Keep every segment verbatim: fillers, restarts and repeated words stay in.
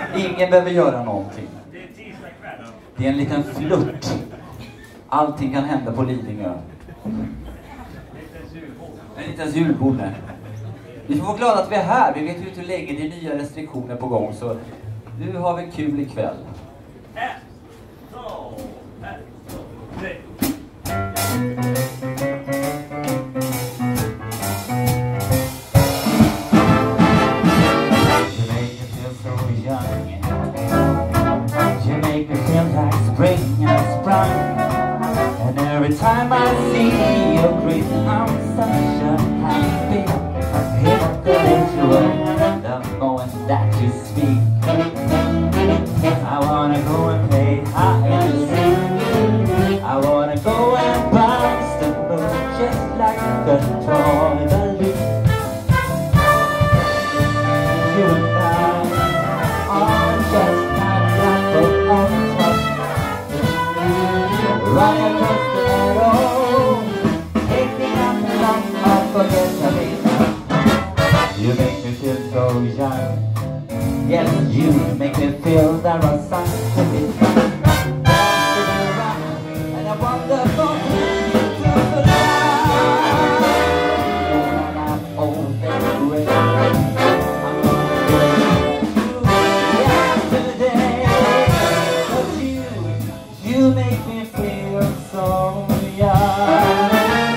Ingen behöver göra någonting. Det är en liten flört. Allting kan hända på Lidingö. En liten julbord. Vi får vara glada att vi är här. Vi vet ju inte hur länge det är nya restriktioner på gång. Så nu har vi kul ikväll. Every time I see your grace, I'm such a happy individual. The moment that you speak, I wanna go and play hide and seek. I wanna go and bounce the moon just like a toy balloon. You and I are just like that on top, right across the you make me feel so young. Yes, you make me feel there are signs to be found. And I wonder for you to fly. When I'm old and gray, I'm gonna play you yesterday. But you, you make me feel so young.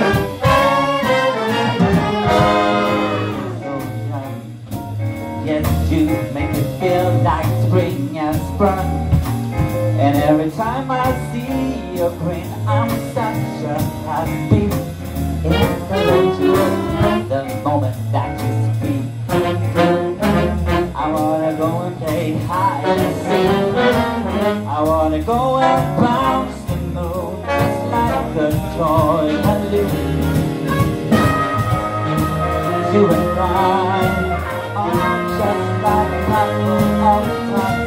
You make me feel like spring has sprung. And every time I see your grin, I'm such a happy individual. The moment that you speak, I wanna go and play hide and seek. I wanna go and bounce the moon just like a toy balloon. You and I are just like a couple of times.